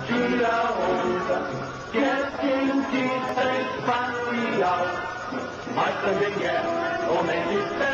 tira onda, que é cientista espacial, mas também é homem de fé.